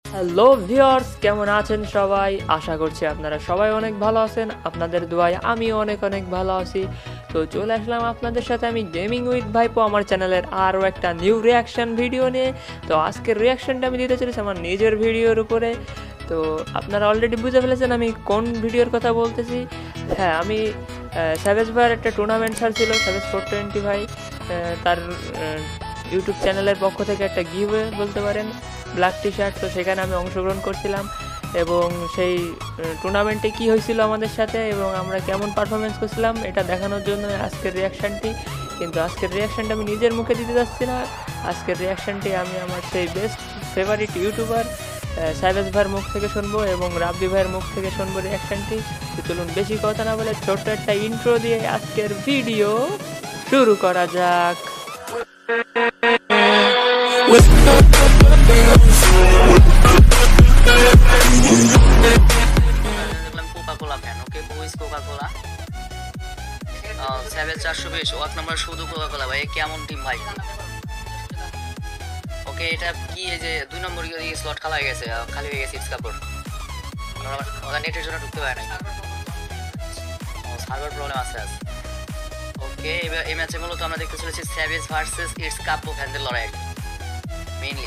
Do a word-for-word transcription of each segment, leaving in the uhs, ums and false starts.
Hello viewers, কেমন আছেন সবাই? আশা করছি আপনারা সবাই অনেক ভালো আছেন। আপনাদের দোয়ায় আমিও অনেক অনেক ভালো আছি। তো চলে আসলাম আপনাদের সাথে আমি গেমিং উইথ ভাইপো আমার চ্যানেলের আরও একটা নিউ রিয়াকশান ভিডিও নিয়ে। তো আজকের রিয়াকশানটা আমি দিতে চলেছি আমার নিজের ভিডিওর উপরে। তো আপনারা অলরেডি বুঝে ফেলেছেন আমি কোন ভিডিওর কথা বলতেছি। হ্যাঁ, আমি স্যাভেজ ভাইয়ের একটা টুর্নামেন্ট ছাড়ছিল, স্যাভেজ ফোর টোয়েন্টি ভাই তার ইউটিউব চ্যানেলের পক্ষ থেকে একটা গিভওয়ে বলতে পারেন, ব্ল্যাক টি শার্ট। তো সেখানে আমি অংশগ্রহণ করছিলাম এবং সেই টুর্নামেন্টে কি হয়েছিল আমাদের সাথে এবং আমরা কেমন পারফরমেন্স করছিলাম এটা দেখানোর জন্য আজকের রিয়াকশানটি। কিন্তু আজকের রিয়াকশানটা আমি নিজের মুখে দিতে যাচ্ছি না, আজকের রিয়াকশানটি আমি আমার সেই বেস্ট ফেভারিট ইউটিউবার স্যাভেজ ভাইয়ের মুখ থেকে শুনবো এবং রাব্বি ভাইয়ের মুখ থেকে শুনবো রিয়াকশানটি। তো চলুন বেশি কথা না বলে ছোট্ট একটা ইন্ট্রো দিয়ে আজকের ভিডিও শুরু করা যাক। Coca Cola fan, okay boys Coca Cola seven চারশো বিশ ওয়াট নাম্বার শুধু কোকা-কোলা ভাই, কেমন টিম ভাই? ওকে, এটা কি এই যে দুই নম্বর স্লট খালি হয়ে গেছে, খালি হয়ে গেছে ইটস কাপড়, ওরা নেটের জন্য ঢুকতে পারে না, সার্ভার প্রবলেম আছে আজ। ওকে, এবার এই ম্যাচে মূলত আমরা দেখতে চলেছি স্যাভেজ ভার্সেস ইটস কাপড় ফ্যানদের লড়াই মেইনলি।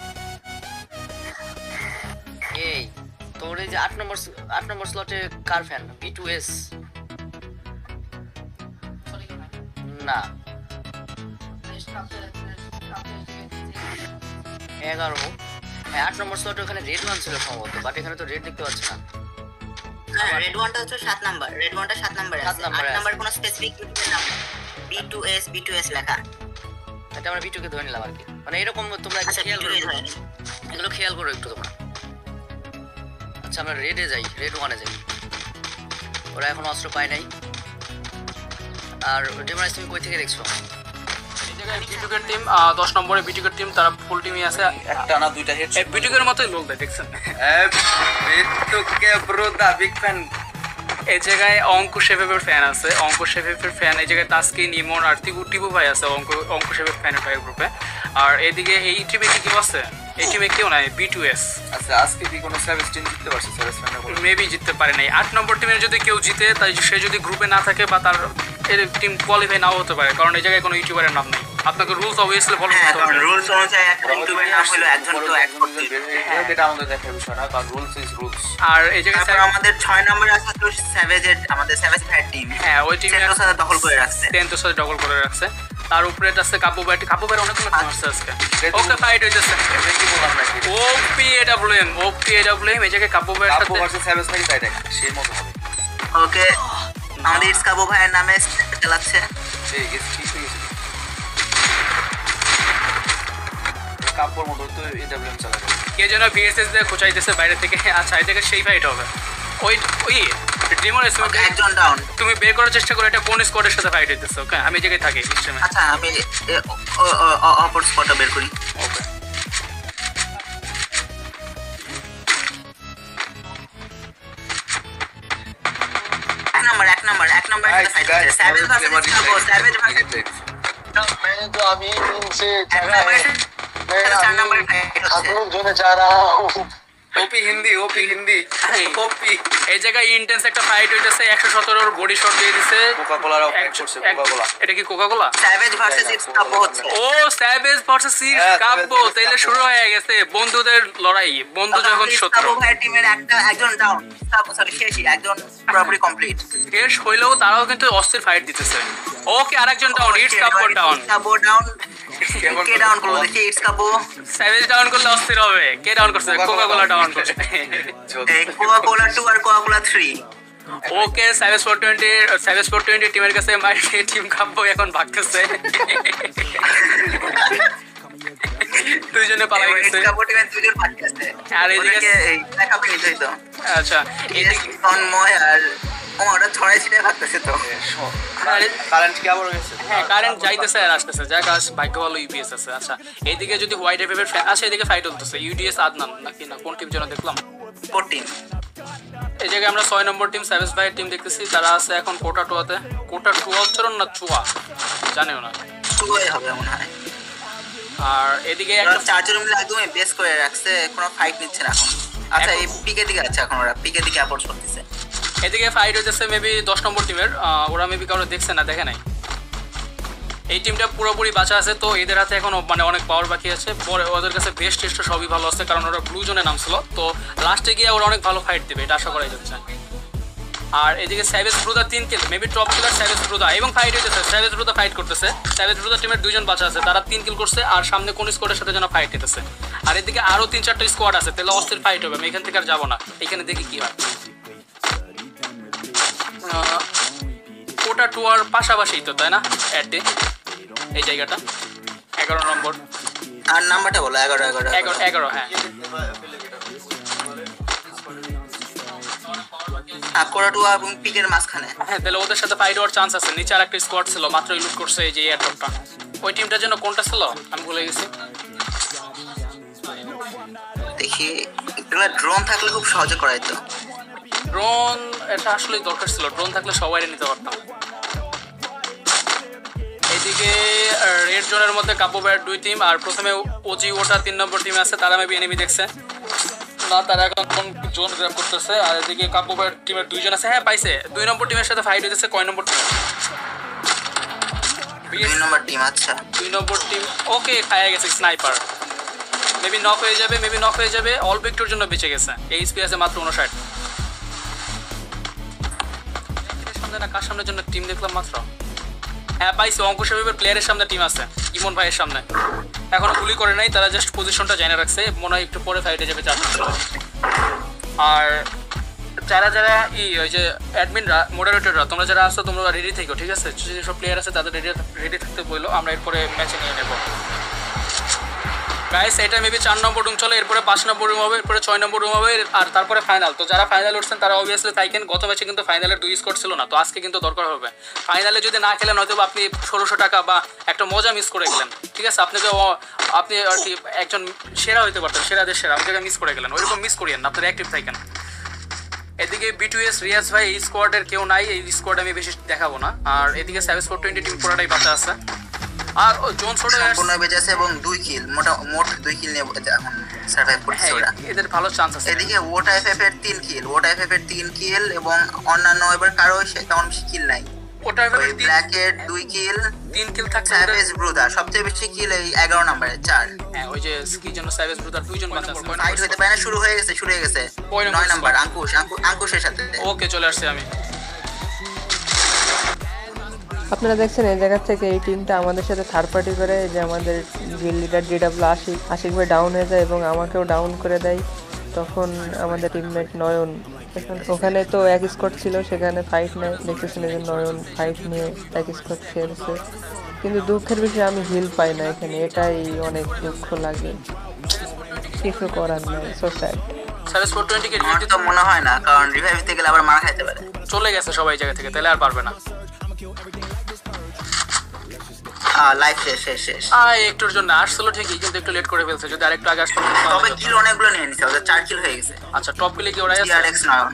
এই তোর এই যে আট নম্বর আট নম্বর স্লটে কার ফ্যান? বি টু এস না, এগারো। হ্যাঁ, আট নম্বর স্লটে ওখানে রেড ওয়ান ছিল সম্ভবত, বাট এখানে তো রেড দেখতে পাচ্ছি না। রেড ওয়ানটা হচ্ছে সাত নাম্বার, রেড ওয়ানটা সাত নাম্বারে আছে, আট নাম্বার কোনো স্পেসিফিক নাম B two S B two S লেখা। এটা আমরা বি টু কে ধরে নিলাম আর কি, মানে এরকম তোমরা খেয়াল করো, এগুলো খেয়াল করো একটু তোমরা। আচ্ছা, আমরা রেডে যাই, রেড ওয়ানে যাই, ওরা এখন অস্ত্র পায় নাই। আর ডেমারাইজ তুমি কই থেকে দেখছো? এই জায়গায় বিটুকের টিম দশ নম্বরে, বিটুকের টিম তারা ফুল টিমই আছে, একটা না দুইটা হেড এই বিটুকের মতোই লোক দেয়, দেখছেন? এই বিটুকে ব্রো দা বিগ ফ্যান। এই জায়গায় অঙ্কুশ শেফের ফ্যান আছে, অঙ্কুশ শেফের ফ্যান। এই জায়গায় তাসকি, নিমন আর টিপু টিপু ভাই আছে অঙ্কু অঙ্কুশ শেফের ফ্যানের ভাইয়ের গ্রুপে। আর এদিকে এই টিমে কি কেউ আছে? এই টিমে কেউ নাই, বি টু এস। আচ্ছা, আজকে কি কোনো সার্ভিস টিম জিততে পারছে? সার্ভিস ফ্যানের মেবি জিততে পারে নাই। আট নম্বর টিমের যদি কেউ জিতে, তাই সে যদি গ্রুপে না থাকে বা তার এর টিম কোয়ালিফাই নাও হতে পারে, কারণ এই জায়গায় কোনো ইউটিউবারের নাম নেই। আপনাকে রুলস অবভিয়াসলি ফলো করতে হবে। রুলস অনুযায়ী একটা ইউটিউবের নাম হলো একজন তো এক করতে। এটা আমাদের দেখার বিষয় না, কারণ রুলস ইজ রুলস। আর এই জায়গায় তারপর আমাদের ছয় নম্বরে আছে তো স্যাভেজের, আমাদের স্যাভেজ ফ্যাট টিম। হ্যাঁ, ওই টিমে সেন্টোর সাথে দখল করে রাখছে, সেন্টোর সাথে দখল করে রাখছে। তার উপরে আছে কাব্বো ভাই, কাব্বো ভাই অনেকগুলো টিম আছে আজকে। ওকে, ফাইট হইতেছে। কি বললাম নাকি? ওপি এডব্লিউএম, ওপি এডব্লিউএম এই জায়গায় কাব্বো ভাইয়ের সাথে কাব্বো ভার্সেস সার্ভিস নাকি ফাইট আছে, সেই মতো হবে। ওকে, আমাদের ইটস কাব্বো ভাইয়ের নামে চালাচ্ছে। এই গেছে, ঠিক হয়ে গেছে। কাব্বোর মতো তো এডব্লিউএম চালাবে। কে যেন ভিএসএস দিয়ে খোঁচাইতেছে বাইরে থেকে। আচ্ছা, এই জায়গায় সেই ফাইট হবে। ওই ওই ডেমোরেস একজন ডাউন, তুমি বের করার চেষ্টা করো, এটা কোন স্কোয়াডের সাথে ফাইট হইতেছে। ওকে, আমি এই জায়গায় থাকি সিস্টেমে। আচ্ছা, আমি অপর স্পটটা বের করি। ওকে, এক নাম্বার এক নাম্বার এক number Savage versus Kabbo, Savage versus मैंने तो अभी इनसे চার নাম্বার ফাইট হচ্ছে। जोने जा रहा हूँ। ওপি হিন্দি, ওপি হিন্দি, ওপি। এই জায়গায় ইন্টেন্স একটা ফাইট হইতেছে। একশো সতেরোর বডি শট দিয়ে দিছে কোকা-কোলারাও ফাইট করছে, কোকা-কোলা। এটা কি Coca Cola? Savage versus its Kabbo হচ্ছে। ও, স্যাভেজ ভার্সেস ইটস কাব্বো, তাইলে শুরু হয়ে গেছে বন্ধুদের লড়াই, বন্ধু যখন শত্রু। কাব্বো ভাইয়ের টিমের একটা একজন ডাউন, কাব্বো সরি শেষই একজন পুরোপুরি কমপ্লিট। শেষ হইলেও তারাও কিন্তু অস্থির ফাইট দিতেছে। ওকে, আরেকজন down, its Kabbo down. Kabbo down, কে ডাউন করলো দেখি? ইটস কাব্বো। স্যাভেজ ডাউন করলে অস্থির হবে। কে ডাউন করছে? কোকা-কোলা ডাউন করছে। এই কোকা-কোলা টু আর Coca Cola three. Okay, Savage four twenty Savage four twenty টিমের কাছে মাইকে টিম কাব্বো এখন ভাগতেছে। দুইজনে পালাই গেছে। কাব্বো টিমের দুইজন ভাগতেছে। আর এদিকে দেখাবে নিতেই তো। আচ্ছা, এদিকে তন্ময় আর ওরা ছড়াই ছিটে ভাগতেছে তো। কারেন্ট কি আবার হয়েছে? হ্যাঁ, কারেন্ট যাইতেছে আর আসতেছে, যাক আজ ভাগ্য ভালো ইউপিএস আছে। আচ্ছা, এইদিকে যদি হোয়াইট এফএফের ফ্যান আছে, এদিকে ফাইট হতেছে ইউডিএস আদনান নাকি না কোন টিম যেন দেখলাম। Four team. এই জায়গায় আমরা ছয় নম্বর টিম স্যাভেজ ভাইয়ের টিম দেখতেছি, তারা আছে এখন কোটা টুয়াতে। কোটা টুয়া উচ্চারণ না চুয়া জানেও না, টুয়াই হবে মনে হয়। আর এদিকে একটা চারজন মিলে একদম বেস করে রাখছে, কোনো ফাইট নিচ্ছে না এখন। আচ্ছা এই পিকের দিকে আছে এখন, ওরা পিকের দিকে অ্যাপোর্ট করতেছে। এদিকে ফাইট হইতেছে মেবি দশ নম্বর টিমের, ওরা মেবি কারো দেখছে না, দেখে নাই। এই টিমটা পুরোপুরি বাঁচা আছে, তো এদের হাতে এখন মানে অনেক পাওয়ার বাকি আছে। পরে ওদের কাছে বেস্ট টেস্ট সবই ভালো আছে, কারণ ওরা ব্লু জোনে নামছিল, তো লাস্টে গিয়ে ওরা অনেক ভালো ফাইট দেবে, এটা আশা করা যাচ্ছে। আর এদিকে স্যাভেজ ব্রুদা তিন kill, maybe top killer Savage brother, এবং ফাইট হইতেছে, স্যাভেজ ব্রুদা ফাইট করতেছে। স্যাভেজ ব্রুদা টিমের দুইজন বাঁচা আছে, তারা তিন কিল করছে, আর সামনে কোন স্কোয়াডের সাথে যেন ফাইট হইতেছে। আর এদিকে আরও তিন চারটা স্কোয়াড আছে, তাহলে অস্থির ফাইট হবে। আমি এখান থেকে আর যাবো না, এখানে দেখি কি হয়। ওটা টুয়ার পাশাপাশি তো, তাই না? অ্যাডে এই জায়গাটা এগারো নম্বর। আর নাম্বারটা বলো। এগারো এগারো এগারো এগারো হ্যাঁ। কোরাটুয়া এবং পিকের মাঝখানে। হ্যাঁ, তাহলে ওদের সাথে ফাইট হওয়ার চান্স আছে। নিচে আর একটা স্কোয়াড ছিল, মাত্রই লুট করছে এই যে এয়ারড্রপটা। ওই টিমটার জন্য কোনটা ছিল আমি ভুলে গেছি। দেখি এগুলা ড্রোন থাকলে খুব সহজে করা যেত। ড্রোন এটা আসলে দরকার ছিল, ড্রোন থাকলে সবাই নিতে পারতাম। এইদিকে রেড জোনের মধ্যে কাব্য ভাইয়ের দুই টিম, আর প্রথমে ওজি ওটা তিন নম্বর টিমে আছে, তারা মেবি এনিমি দেখছে না, তারা এখন কোন জোন গ্র্যাব করতেছে। আর এদিকে কাব্য ভাইয়ের টিমের দুইজন আছে, হ্যাঁ পাইছে। দুই নম্বর টিমের সাথে ফাইট হইতেছে কয় নম্বর টিম? দুই নম্বর টিম। আচ্ছা দুই নম্বর টিম ওকে, খায়া গেছে স্নাইপার, মেবি নক হয়ে যাবে, মেবি নক হয়ে যাবে। অল্প একটুর জন্য বেঁচে গেছে। এইচপি আছে মাত্র উনষাট। সামনে না, কার সামনের জন্য টিম দেখলাম মাত্র? হ্যাঁ পাইছি, অঙ্কুশ সাহেবের প্লেয়ারের সামনে টিম আছে, ইমন ভাইয়ের সামনে। এখনো গুলি করে নাই, তারা জাস্ট পজিশনটা জেনে রাখছে, মনে হয় একটু পরে ফাইটে যাবে চার। আর যারা যারা ই ওই যে অ্যাডমিনরা, মডারেটররা, তোমরা যারা আসছো তোমরা রেডি থেকো, ঠিক আছে? যেসব প্লেয়ার আছে তাদের রেডি রেডি থাকতে বললো, আমরা এরপরে ম্যাচে নিয়ে নেবো। গাইস এটা মেবি চার নম্বর রুম চলে, এরপরে পাঁচ নম্বর রুম হবে, এরপরে ছয় নম্বর রুম হবে, আর তারপরে ফাইনাল। তো যারা ফাইনাল উঠছেন তারা অবভিয়াসলি থাকেন। গত ম্যাচে কিন্তু ফাইনালের দুই স্কোর ছিল না, তো আজকে কিন্তু দরকার হবে। ফাইনালে যদি না খেলেন হয়তো আপনি ষোলোশো টাকা বা একটা মজা মিস করে গেলেন, ঠিক আছে? আপনাকে আপনি আর কি একজন সেরা হইতে পারতেন, সেরাদের সেরা, আপনি মিস করে গেলেন। ওইরকম মিস করিয়েন না, আপনারা অ্যাক্টিভ থাকেন। এদিকে বিটুএস রিয়াজ ভাই এই স্কোয়াডের কেউ নাই, এই স্কোয়াড আমি বেশি দেখাবো না। আর এদিকে সেভেন ফোর টোয়েন্টি টিম পুরোটাই বাঁচা আছে, আর জোন ছোট সম্পূর্ণ বেঁচে আছে এবং দুই কিল, মোটা মোট দুই কিল নিয়ে এখন সার্ভাইভ করছে ওরা। এদের ভালো চান্স আছে। এদিকে ওটা এফএফ এর তিন কিল, ওটা এফএফ এর তিন কিল এবং অন্যান্য এবার কারো তেমন বেশি কিল নাই। ওটা এফএফ এর ব্ল্যাক এর দুই কিল, তিন কিল থাকছে। স্যাভেজ ব্রুদার সবচেয়ে বেশি কিল এই এগারো নম্বরে, চার। হ্যাঁ ওই যে কি জন্য স্যাভেজ ব্রুদার দুইজন বাঁচা আছে। ফাইট হতে পারে না, শুরু হয়ে গেছে, শুরু হয়ে গেছে। নয় নম্বর আঙ্কুশ, আঙ্কুশের সাথে। ওকে চলে আসছি আমি। আপনারা দেখছেন এই জায়গা থেকে এই টিমটা আমাদের সাথে থার্ড পার্টি করে, যে আমাদের guild leader DW Ashik Ashik ভাই ডাউন হয়ে যায় এবং আমাকেও ডাউন করে দেয়। তখন আমাদের টিমমেট নয়ন, ওখানে তো এক স্কোয়াড ছিল, সেখানে ফাইট নেয়, দেখতেছেন যে নয়ন ফাইট নিয়ে এক স্কোয়াড খেলছে। কিন্তু দুঃখের বিষয়ে আমি হিল পাই না এখানে, এটাই অনেক দুঃখ লাগে, কিছু করার নাই। So sad. Service four twenty কে আমার তো মনে হয় না, কারণ রিভাইভ দিতে গেলে আবার মার খাইতে পারে। চলে গেছে সবাই জায়গা থেকে, তাহলে আর পারবে না। লাইফ শেষ শেষ শেষ। আয় একটুর জন্য আসছিল ঠিকই, কিন্তু একটু লেট করে ফেলছে। যদি আরেকটু আগে আসতো। তবে কিল অনেকগুলো নিয়ে নিছে, ওদের চার কিল হয়ে গেছে। আচ্ছা টপ কিলে কি ওরা আছে? টিআরএক্স নয়ন।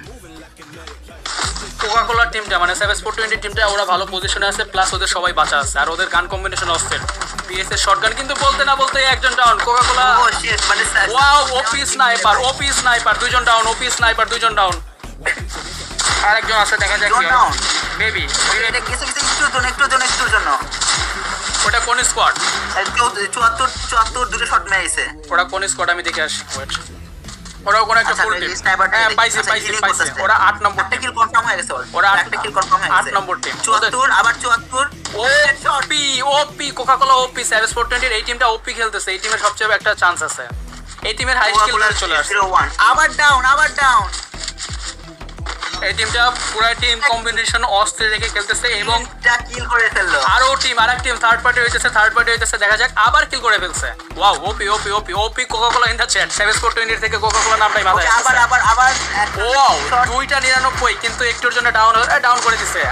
কোকা কোলার টিমটা মানে সেভেন ফোর টোয়েন্টি টিমটা ওরা ভালো পজিশনে আছে, প্লাস ওদের সবাই বাঁচা আছে, আর ওদের গান কম্বিনেশন অস্থির। পিএস এর শটগান কিন্তু বলতে না বলতে একজন ডাউন। কোকা কোলা ও শিট, মানে wow, OP sniper, OP sniper দুইজন ডাউন, ওপি স্নাইপার দুইজন ডাউন। আরেকজন আছে, দেখা যাক কি হয়। মেবি এটা কিছু কিছু একটু জন্য একটু জন্য একটু জন্য ওটা কোন স্কোয়াড? চুয়াত্তর চুয়াত্তর দুটো শট মেরেছে। ওরা কোন স্কোয়াড আমি দেখে আসি। ওয়েট, ওরা কোন একটা ফুল টিম। হ্যাঁ পাইছি পাইছি পাইছি। ওরা আট নম্বর একটা কিল কনফার্ম হয়ে গেছে। ওরা একটা কিল কনফার্ম হয়ে গেছে। আট নম্বর টিম। চুয়াত্তর আবার চুয়াত্তর। OP OP Coca Cola OP seven four twenty এই টিমটা ওপি খেলতেছে। এই টিমের সবচেয়ে একটা চান্স আছে। এই টিমের হাই স্কিল চলে আসছে। আবার ডাউন আবার ডাউন। এই টিমটা পুরো টিম কম্বিনেশন অস্থির রেখে খেলতেছে এবং কিল করে ফেললো। আরো টিম আরেক টিম থার্ড পার্টি হইতেছে, থার্ড পার্টি হইতেছে, দেখা যাক। আবার কিল করে ফেলছে। Wow, OP OP OP OP Coca Cola in the chat. Seven four twenty থেকে কোকা কোলা নামটাই মাথায় আসছে। আবার আবার আবার ওয়াও, দুইটা নিরানব্বই, কিন্তু একটুর জন্য ডাউন ডাউন করে দিছে।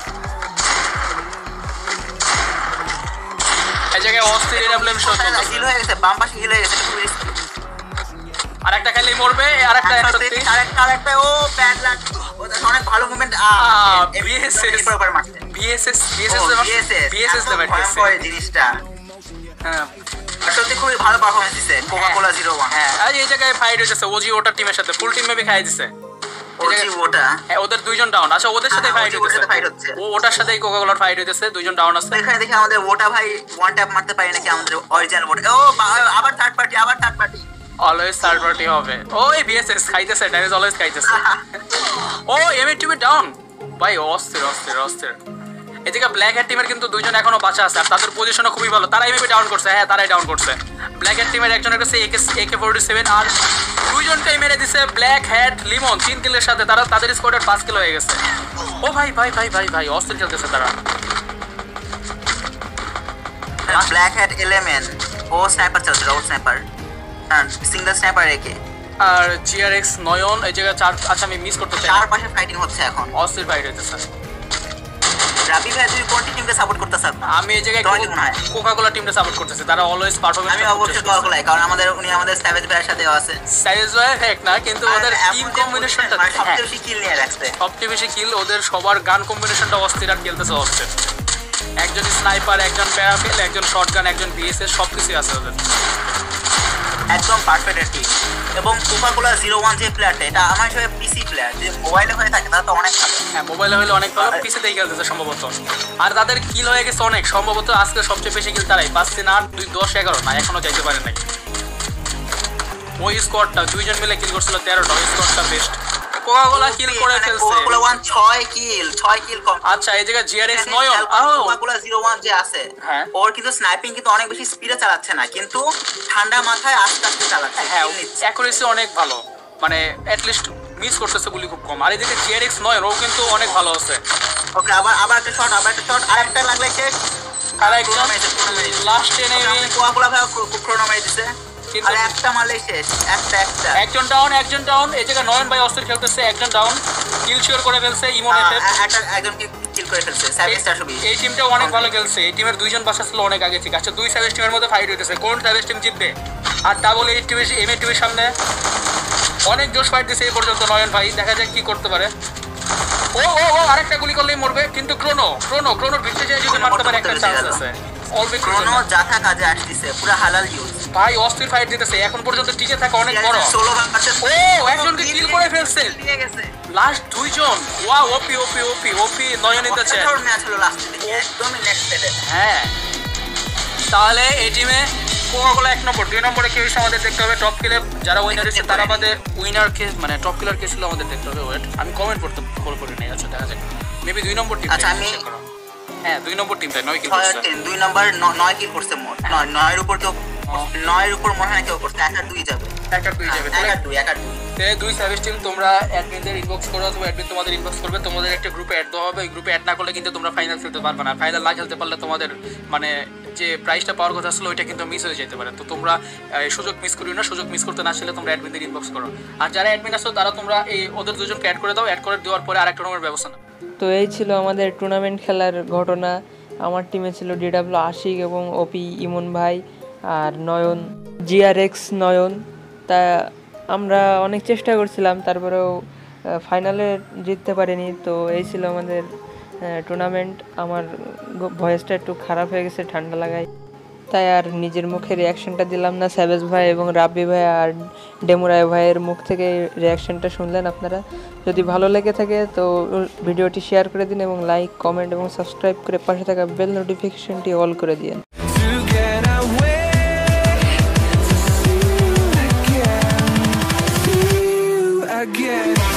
এই জায়গায় অস্থির এডব্লিউএম শো চলছে। হিল হয়ে গেছে, বাম পাশে হিল হয়ে গেছে। আরেকটা খেলেই মরবে। আরেকটা একশো আরেকটা আরেকটা ও ব্যাড লাক। অনেক ভালো movement. BSS BSS BSS BSS ভয়ঙ্কর জিনিসটা। হ্যাঁ সত্যি খুবই ভালো পারফরম্যান্স দিছে কোকা কোলা জিরো ওয়ান। হ্যাঁ আর এই জায়গায় ফাইট হইতেছে ওজি ওটার টিমের সাথে, ফুল টিম মেবি খাই দিছে ওজি ওটা। হ্যাঁ ওদের দুইজন ডাউন। আচ্ছা ওদের সাথে ফাইট হইতেছে, ও ওটার সাথে কোকা কোলার ফাইট হইতেছে, দুইজন ডাউন আছে। এখানে দেখি আমাদের ওটা ভাই ওয়ান ট্যাপ মারতে পারে নাকি আমাদের অরিজিনাল ওটা। ও আবার থার্ড পার্টি, আবার third party, always third party হবে। ওই বিএসএস খাইতেছে, ড্যামেজ অলওয়েজ খাইতেছে। ও এমএ টিভি ডাউন ভাই, অস্থির অস্থির অস্থির। এদিকে ব্ল্যাক হ্যাট টিমের কিন্তু দুইজন এখনো বাঁচা আছে আর তাদের পজিশনও খুবই ভালো, তারা এমএপি ডাউন করছে। হ্যাঁ তারাই ডাউন করছে। ব্ল্যাক হ্যাট টিমের একজনের কাছে একে একে ফোর্টি সেভেন আর দুইজনটাই মেরে দিছে ব্ল্যাক হ্যাট লিমন তিন কিলের সাথে, তারা তাদের স্কোয়াডের পাঁচ কিলো হয়ে গেছে। ও ভাই ভাই ভাই ভাই ভাই অস্থির খেলতেছে তারা। ব্ল্যাক হ্যাট এলিমেন্ট ও স্নাইপার চলছে, ও স্নাইপার সিঙ্গেল স্নাইপার একে। আর জিআরএক্স নয়ন এই জায়গায় চার। আচ্ছা আমি মিস করতে চাই, চার পাশে ফাইটিং হচ্ছে এখন, অস্থির ফাইট হইতেছে। রাবি ভাই তুমি কোন টিমকে সাপোর্ট করতেছ? আমি এই জায়গায় কোকা কোলা টিমটা সাপোর্ট করতেছি, তারা অলওয়েজ পারফরম্যান্স। আমি অবশ্যই কোকা কোলা, কারণ আমাদের উনি আমাদের স্যাভেজ ভাইয়ের সাথে আছে। স্যাভেজ ভাই এক না কিন্তু ওদের টিম কম্বিনেশনটা সবচেয়ে বেশি কিল নিয়ে রাখছে, সবচেয়ে বেশি কিল ওদের সবার। গান কম্বিনেশনটা অস্থির আর খেলতেছে অস্থির। একজন স্নাইপার, একজন প্যারাফিল, একজন শটগান, একজন বিএসএস, সবকিছুই আছে ওদের, একদম পারফেক্ট টিম। এবং কোকা কোলা জিরো ওয়ান যে প্লেয়ারটা, এটা আমার হিসেবে পিসি প্লেয়ার, যে মোবাইলে হয়ে থাকে তাহলে তো অনেক ভালো। হ্যাঁ মোবাইলে হলে অনেক ভালো, পিসিতেই খেলতেছে সম্ভবত। আর তাদের কিল হয়ে গেছে অনেক, সম্ভবত আজকে সবচেয়ে বেশি কিল তারাই, পাঁচ তিন আট দুই দশ এগারো না এখনো যাইতে পারে নাই। ওই স্কোয়াডটা দুইজন মিলে কিল করছিল তেরোটা, ওই স্কোয়াডটা বেস্ট। কোকা কোলা কিল করে ফেলছে, কোকা কোলা ওয়ান ছয় কিল, ছয় কিল কম। আচ্ছা এই জায়গায় GRX Nayan, Coca Cola zero one যে আছে হ্যাঁ ওর কিন্তু স্নাইপিং কিন্তু অনেক বেশি স্পিডে চালাচ্ছে না, কিন্তু ঠান্ডা মাথায় আস্তে আস্তে চালাচ্ছে। হ্যাঁ অ্যাকুরেসি অনেক ভালো, মানে অ্যাটলিস্ট মিস করতেছে গুলি খুব কম। আর এদিকে জিআরএক্স নয়ন ও কিন্তু অনেক ভালো আছে। ওকে আবার আবার একটা শট, আবার একটা শট, আরেকটা লাগলে শেষ। আর একজন লাস্ট এনিমি কোকা কোলা ভাই খুব ক্রোনো মেরে দিছে, আর একটা মারলে শেষ। একটা একটা একজন ডাউন, একজন ডাউন। এই জায়গায় নয়ন ভাই অস্থির খেলতেছে, একজন ডাউন, কিল শিওর করে ফেলছে ইমোনেতে, একটা একজনকে কিল করে ফেলছে। সার্ভিস চারশো বিশ। এই টিমটা অনেক ভালো খেলছে, এই টিমের দুইজন বাসা ছিল অনেক আগে থেকে। আচ্ছা দুই সার্ভিস টিমের মধ্যে ফাইট হইতেছে, কোন সার্ভিস টিম জিতবে? আর ডাবল এইট টিভি এমএ টিভির সামনে অনেক জোশ ফাইট দিছে এই পর্যন্ত নয়ন ভাই, দেখা যাক কি করতে পারে। ও ও ও আরেকটা গুলি করলেই মরবে, কিন্তু ক্রোনো ক্রোনো ক্রোনোর ভিতরে যায় যদি মারতে পারে একটা চান্স আছে। অলবে ক্রোনো যাথা কাজে আসছে, পুরো হালাল ইউজ ভাই, অস্থির ফাইট দিতেছে, এখন পর্যন্ত টিকে থাকা অনেক বড়। ষোলো ভাঙছে, ও একজনকে কিল করে ফেলছে, নিয়ে গেছে লাস্ট দুইজন। ওয়াও ওপি ওপি ওপি ওপি নয়ন নিতেছে, ম্যাচ হলো লাস্ট একদমই নেক্সট সেটে। হ্যাঁ তাহলে এই টিমে কোকা কোলা এক নম্বর, দুই নম্বরে কে হয়েছে আমাদের দেখতে হবে। টপ কিলার যারা উইনার হয়েছে তারা বাদে উইনার কে মানে টপ কিলার কে ছিল আমাদের দেখতে হবে। ওয়েট আমি কমেন্ট করতে ফলো করে নেই। আচ্ছা দেখা যাক মেবি দুই নম্বর টিম। আচ্ছা আমি হ্যাঁ দুই নম্বর টিমটা নয় কিল করছে, দুই নম্বর নয় কিল করছে মোট, নয় নয়ের উপর কেউ নয়ের উপর মনে হয় কেউ করছে, এক আর দুই যাবে, এক আর দুই যাবে, এক আর দুই এক আর দুই। তাহলে দুই সার্ভিস টিম তোমরা অ্যাডমিনদের ইনবক্স করো অথবা অ্যাডমিন তোমাদের ইনবক্স করবে, তোমাদের একটা গ্রুপে অ্যাড দেওয়া হবে। ওই গ্রুপে অ্যাড না করলে কিন্তু তোমরা ফাইনাল খেলতে পারবে না। ফাইনাল না খেলতে পারলে তোমাদের মানে যে প্রাইসটা পাওয়ার কথা ছিল ওইটা কিন্তু মিস হয়ে যেতে পারে। তো তোমরা সুযোগ মিস করিও না, সুযোগ মিস করতে না চাইলে তোমরা অ্যাডমিনদের ইনবক্স করো। আর যারা অ্যাডমিন আসো তারা তোমরা এই ওদের দুজনকে অ্যাড করে দাও, অ্যাড করে দেওয়ার পরে আরেকটা নম্বরের ব্যবস্থা নাও। তো এই ছিল আমাদের টুর্নামেন্ট খেলার ঘটনা। আমার টিমে ছিল ডিডাব্লিউ আশিক এবং ওপি ইমন ভাই আর নয়ন জিআরএক্স নয়ন। তা আমরা অনেক চেষ্টা করছিলাম, তারপরেও ফাইনালে জিততে পারিনি। তো এই ছিল আমাদের টুর্নামেন্ট। আমার ভয়েসটা একটু খারাপ হয়ে গেছে ঠান্ডা লাগায়, তাই আর নিজের মুখে রিয়াকশনটা দিলাম না। স্যাভেজ ভাই এবং রাব্বি ভাই আর ডেমুরাই ভাইয়ের মুখ থেকে রিয়াকশনটা শুনলেন আপনারা। যদি ভালো লেগে থাকে তো ভিডিওটি শেয়ার করে দিন এবং লাইক কমেন্ট এবং সাবস্ক্রাইব করে পাশে থাকা বেল নোটিফিকেশনটি অল করে দিন। Again